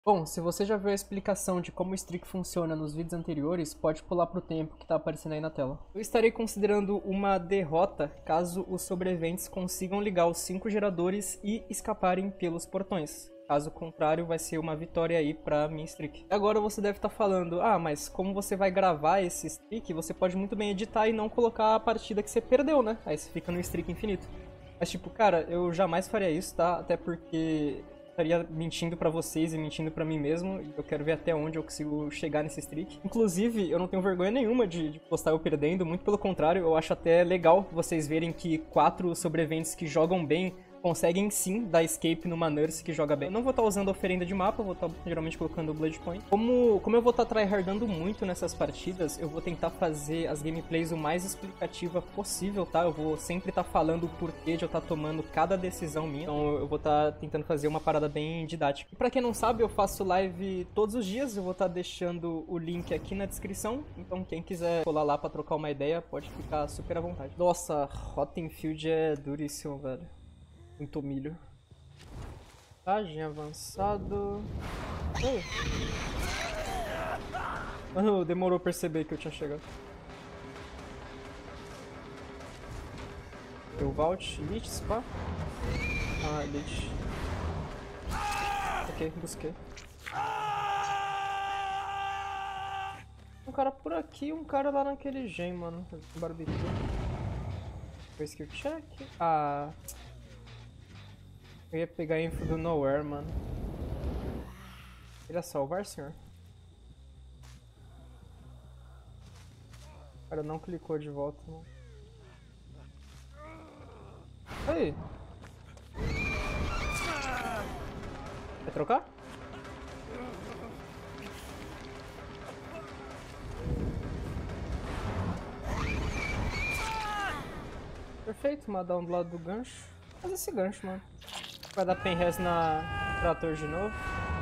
Bom, se você já viu a explicação de como o streak funciona nos vídeos anteriores, pode pular pro tempo que tá aparecendo aí na tela. Eu estarei considerando uma derrota caso os sobreviventes consigam ligar os 5 geradores e escaparem pelos portões. Caso contrário, vai ser uma vitória aí pra minha streak. Agora você deve estar falando, mas como você vai gravar esse streak, você pode muito bem editar e não colocar a partida que você perdeu, né? Aí você fica no streak infinito. Mas tipo, cara, eu jamais faria isso, tá? Até porque estaria mentindo pra vocês e mentindo pra mim mesmo. E eu quero ver até onde eu consigo chegar nesse streak. Inclusive, eu não tenho vergonha nenhuma de postar eu perdendo. Muito pelo contrário, eu acho até legal vocês verem que 4 sobreviventes que jogam bem conseguem sim dar escape numa nurse que joga bem. Eu não vou estar usando oferenda de mapa, eu vou estar geralmente colocando o Blood Point. Como eu vou estar tryhardando muito nessas partidas, eu vou tentar fazer as gameplays o mais explicativa possível, tá? Eu vou sempre estar falando o porquê de eu estar tomando cada decisão minha. Então eu vou estar tentando fazer uma parada bem didática. E pra quem não sabe, eu faço live todos os dias, eu vou estar deixando o link aqui na descrição. Então quem quiser colar lá pra trocar uma ideia, pode ficar super à vontade. Nossa, Rottenfield é duríssimo, velho. Muito milho. Página avançado. Mano, demorou pra perceber que eu tinha chegado. Eu Vault, Elite, Spa? Elite. Ok, busquei. Um cara por aqui e um cara lá naquele gen, mano. Barbecue. Foi skill check. Eu ia pegar a info do Nowhere, mano. Queria salvar, senhor? O cara não clicou de volta, mano. Aí. Quer trocar? Perfeito, mandar do lado do gancho. Faz esse gancho, mano. Vai dar penres na trator de novo.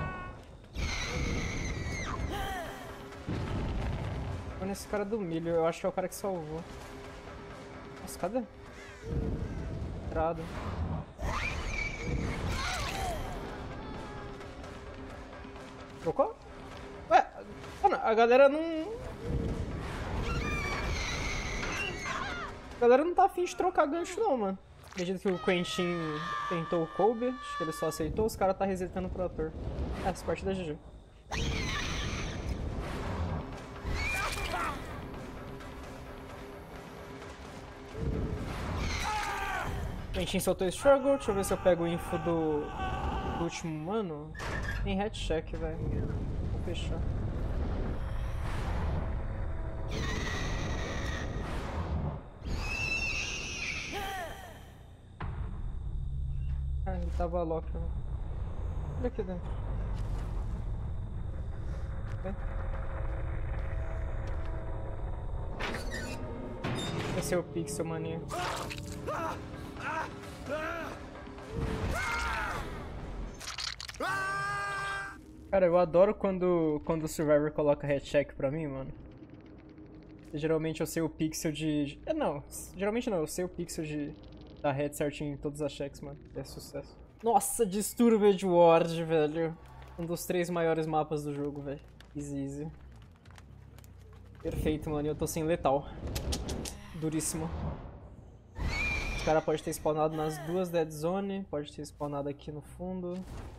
Vou nesse cara do milho, eu acho que é o cara que salvou. Nossa, cadê? Entrada. Trocou? Ué, mano, a galera não... A galera não tá afim de trocar gancho não, mano. Acredito que o Quentin tentou o Kobe, acho que ele só aceitou, os caras tá resetando o trator. Essa partida é GG. Quentin soltou o Struggle, deixa eu ver se eu pego o info do último mano. Tem head check, velho. Vou fechar. Ele tava lock, né? Olha aqui dentro. Vem. Esse é o Pixel, maninho. Cara, eu adoro quando o Survivor coloca head check pra mim, mano. Geralmente eu sei o pixel de... Não, geralmente não, eu sei o pixel de... Da head certinho em todas as checks, mano. É sucesso. Nossa, Disturbed Ward, velho. Um dos 3 maiores mapas do jogo, velho. Easy. Perfeito, mano. E eu tô sem letal. Duríssimo. O cara pode ter spawnado nas 2 dead zone. Pode ter spawnado aqui no fundo.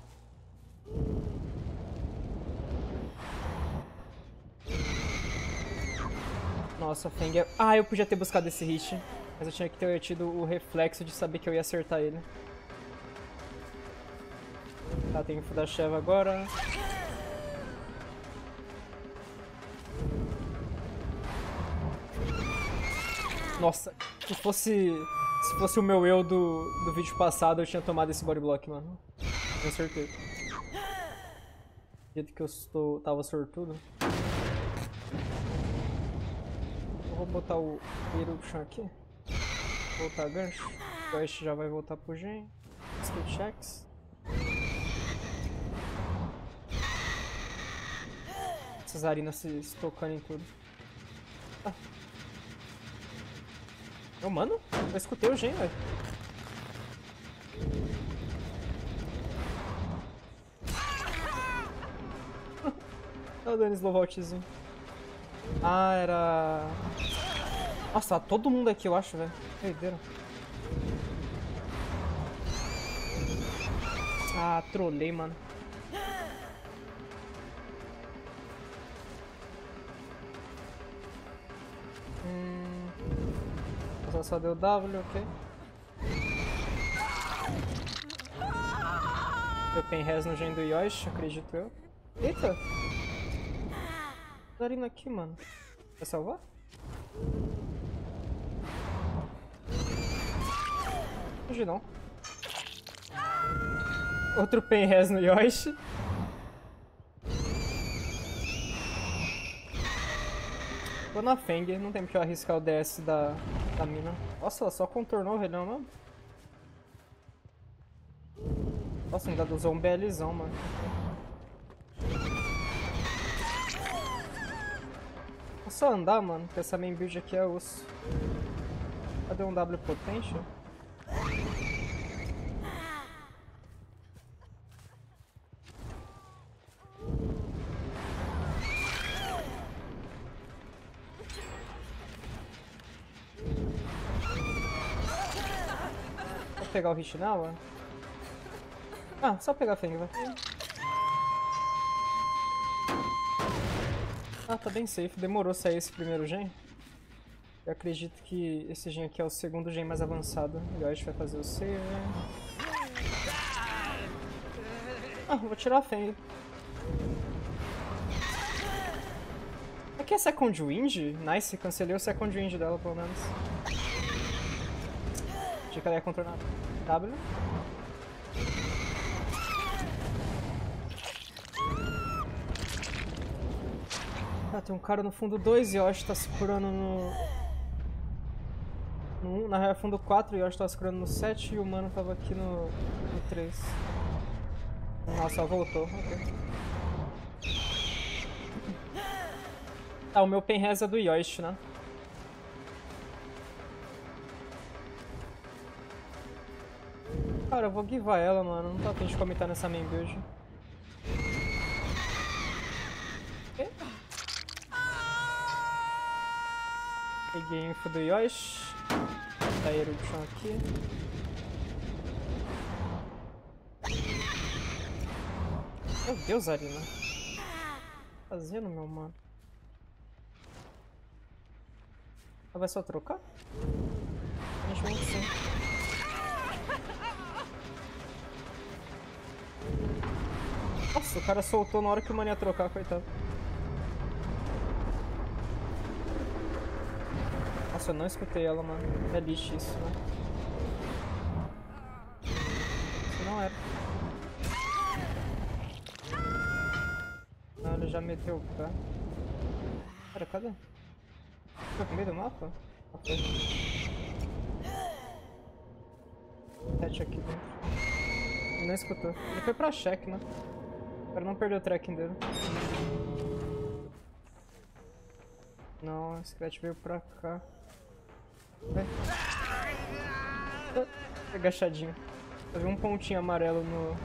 Nossa, Feng é... eu podia ter buscado esse hit. Mas eu tinha que ter tido o reflexo de saber que eu ia acertar ele. Tá, tem info da Sheva agora. Nossa, se fosse o meu eu do vídeo passado, eu tinha tomado esse body block, mano. Tenho certeza. Do jeito que eu tava sortudo. Eu vou botar o Eruption aqui. Voltar gancho. O West já vai voltar pro gen. Skill checks. Essas arenas se tocando em tudo. Mano, eu escutei o gen, velho. Olha o dano slow vaultzinho. Ah, era... Nossa, tá todo mundo aqui, eu acho, velho. Doideira. Ah, trolei, mano. Só deu W, ok. Deu penres no gen do Yoshi, acredito eu. Eita! Darina aqui, mano. Vai salvar? Hoje não. Outro penres no Yoshi. Tô na Feng, não tem porque eu arriscar o DS da mina. Nossa, ela só contornou o relhão, mano. Nossa, ainda usou um BLzão, mano. É só andar, mano, porque essa main build aqui é osso. Cadê um W potential? Vou pegar o Rishinawa? Ah, só pegar a Feng, vai. Ah, tá bem safe. Demorou sair esse primeiro gen. Eu acredito que esse gen aqui é o segundo gen mais avançado. E a gente vai fazer o save. Ah, vou tirar a Feng. Aqui é Second Wind? Nice, cancelei o Second Wind dela, pelo menos. Achei que ela ia contornar. W. Ah, tem um cara no fundo 2 e o Yoshi tá se curando no 1. Na real é fundo 4 e o Yoshi tá se curando no 7 e o mano tava aqui no 3. Nossa, ela voltou. Ok. Ah, o meu penres é do Yoshi, né? Cara, eu vou givar ela, mano. Não tô afim de comentar nessa main build. Peguei info do Yoshi. Tá Eruption aqui. Meu Deus, Arina. O que tá fazendo, meu mano? Ela vai só trocar? Aparentemente sim. Nossa, o cara soltou na hora que o mano ia trocar, coitado. Nossa, eu não escutei ela, mano. É lixo isso, né? Isso não era. Não, ele já meteu o pé. Cara, cadê? Foi pro meio do mapa? Ok. Hatch aqui dentro. Ele não escutou. Ele foi pra check, né? Pra não perder o tracking dele. Não, o Scratch veio pra cá. Vai. Agachadinho. Eu vi um pontinho amarelo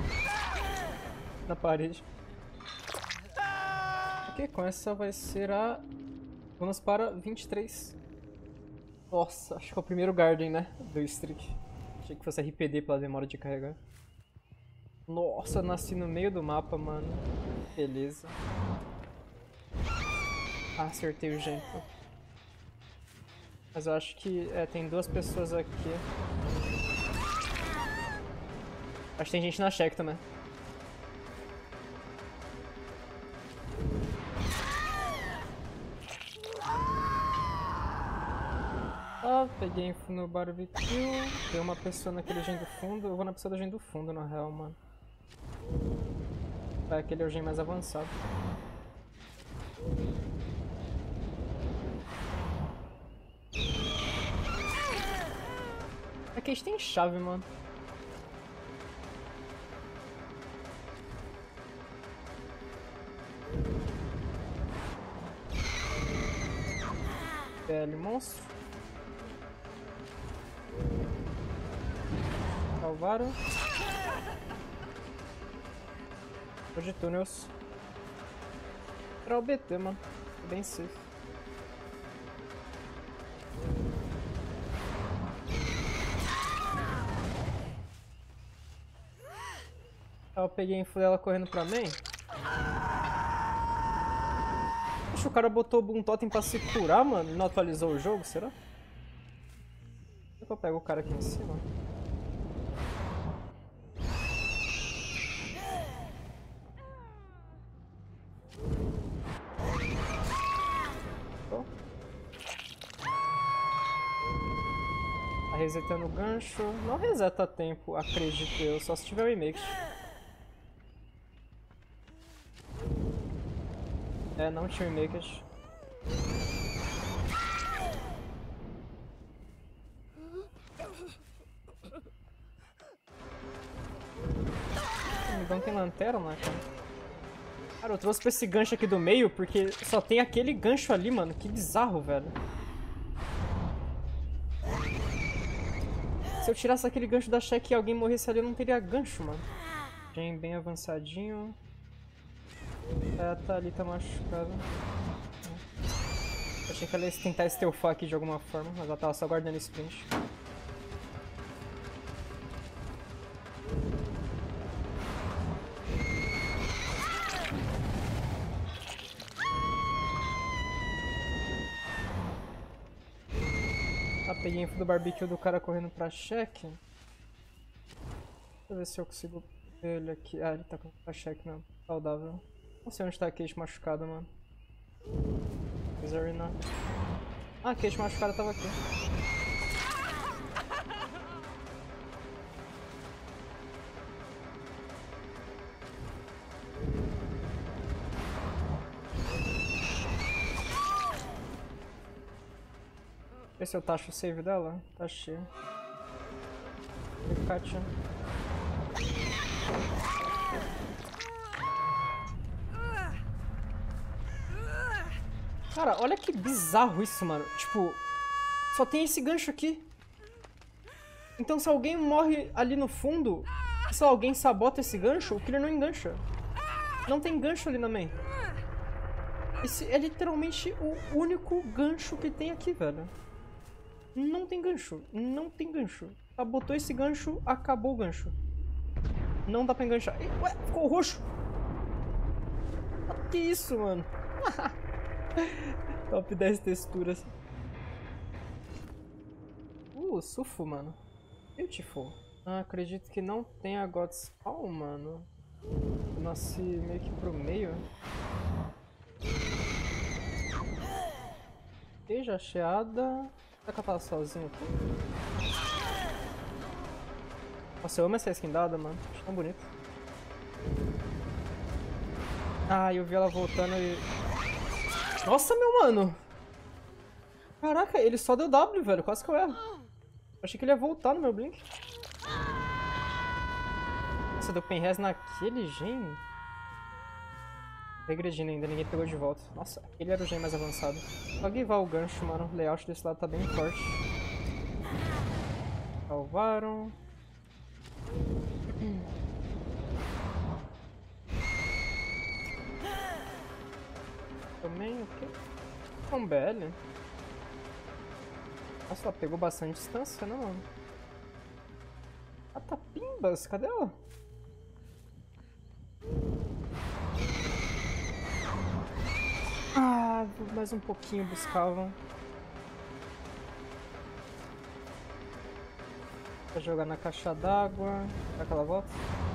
na parede. Ok, com essa vai ser a... Vamos para 23. Nossa, acho que é o primeiro Garden, né? Do Streak. Achei que fosse RPD pela demora de carregar. Nossa, eu nasci no meio do mapa, mano. Beleza. Ah, acertei o gen. Mas eu acho que... tem duas pessoas aqui. Acho que tem gente na check também. Ah, peguei info no barbecue. Tem uma pessoa naquele gen do fundo. Eu vou na pessoa do gen do fundo, na real, mano. Aquele é o gen mais avançado. Aqui a gente tem chave, mano. PL monstro. Salvaram. Vou de túneis. Era o BT, mano. Bem safe. Eu peguei a info dela correndo pra main. Acho que o cara botou o Boom Totem pra se curar, mano, e não atualizou o jogo, será? Será que eu pego o cara aqui em cima? Tá resetando o gancho. Não reseta a tempo, acredito eu, só se tiver remake. É, não tinha remake. Então tem lanterna, cara. Cara, eu trouxe pra esse gancho aqui do meio porque só tem aquele gancho ali, mano. Que bizarro, velho. Se eu tirasse aquele gancho da check e alguém morresse ali, eu não teria gancho, mano. Bem avançadinho. É, tá ali, tá machucado. Achei que ela ia tentar stealthar aqui de alguma forma, mas ela tava só guardando sprint. Peguei info do barbecue do cara correndo pra check. Deixa eu ver se eu consigo ver ele aqui. Ah, ele tá correndo pra check mesmo. Saudável. Não sei onde tá a Kate machucada, mano. Arena. Ah, a Kate machucada tava aqui. Vê se eu taxo o save dela. Tá cheio. Katia. Cara, olha que bizarro isso, mano. Tipo, só tem esse gancho aqui. Então se alguém morre ali no fundo, se alguém sabota esse gancho, o killer não engancha. Não tem gancho ali na main. Esse é literalmente o único gancho que tem aqui, velho. Não tem gancho. Não tem gancho. Sabotou esse gancho, acabou o gancho. Não dá pra enganchar. Ué, ficou roxo. Que isso, mano? Top 10 texturas. Sufo, mano. Beautiful. Ah, acredito que não tem a God Spawn, mano. Eu nasci meio que pro meio. Esteja cheada. Será que eu tava sozinho aqui? Nossa, eu amo essa skin dada, mano. Acho tão bonito. Ah, eu vi ela voltando e... Nossa, meu mano! Caraca, ele só deu W, velho. Quase que eu erro. Achei que ele ia voltar no meu blink. Nossa, deu penres naquele gen. Regredindo ainda, ninguém pegou de volta. Nossa, aquele era o gen mais avançado. Só guivar o gancho, mano. O layout desse lado tá bem forte. Salvaram. Também o quê? Um BL. Nossa, ela pegou bastante distância, né, mano? Ah, tá pimbas, cadê ela? Ah, mais um pouquinho buscavam. Pra jogar na caixa d'água. Será que ela volta?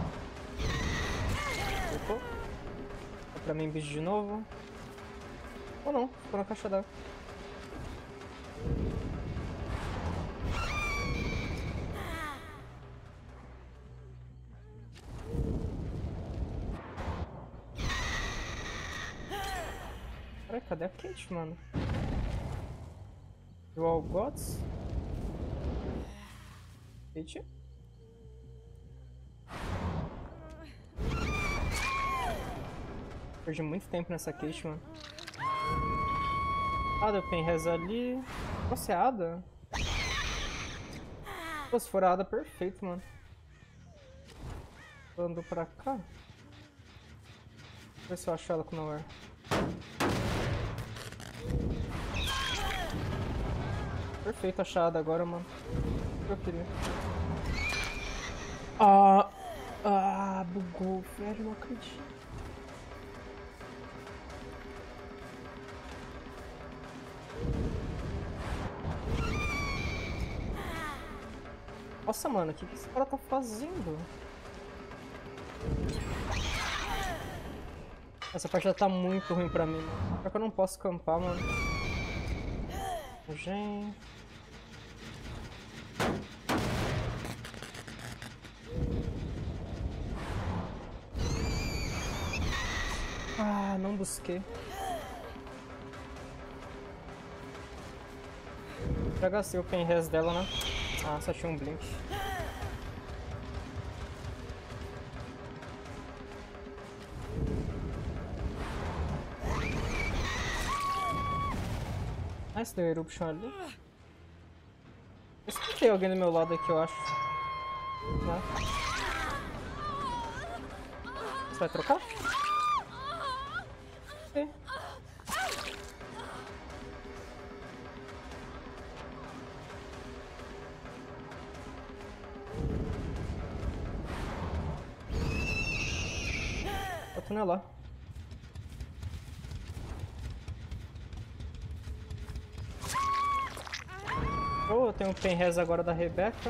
Voltou. Dá pra mim bicho de novo. Ou não, ficou na caixa d'água. Peraí, cadê a Kate, mano? Dual Gods? Kate? Perdi muito tempo nessa Kate, mano. Ah, deu penrez ali. Nossa, é Ada? Pô, se for a Ada, perfeito, mano. Andou pra cá. Deixa eu ver se eu acho ela com o Nowhere. Perfeito achado agora, mano. O que eu queria. Bugou, velho, não acredito. Nossa, mano, o que esse cara tá fazendo? Essa partida tá muito ruim pra mim, mano. Pior que eu não posso campar, mano. Gente. Não busquei. Já gastei o penres dela, né? Só tinha um blink. Esse deu eruption ali. Eu escutei alguém do meu lado aqui, eu acho. Você vai trocar? Sim. Vou tunelar. Eu tenho o penres agora da Rebecca.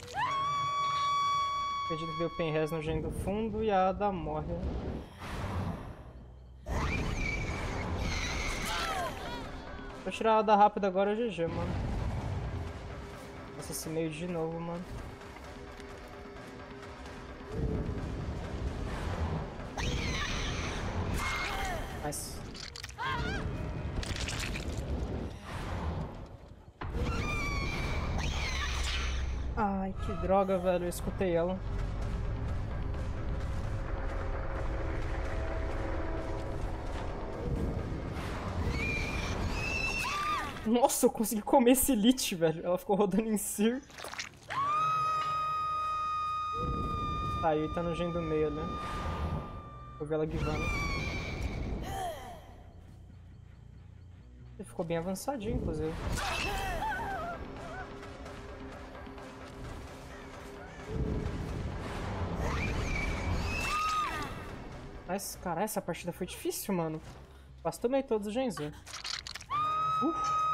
Acredito que deu penres no gen do fundo e a Ada morre. Vou tirar a Ada rápido agora, GG, mano. Nossa, esse meio de novo, mano. Nice. Ai, que droga, velho. Eu escutei ela. Nossa, eu consegui comer esse Lich, velho. Ela ficou rodando em círculo. Tá, ele tá no gen do meio ali. Vou ver ela guivando. Ele ficou bem avançadinho, inclusive. Mas, cara, essa partida foi difícil, mano. Quase tomei todos os gens, velho.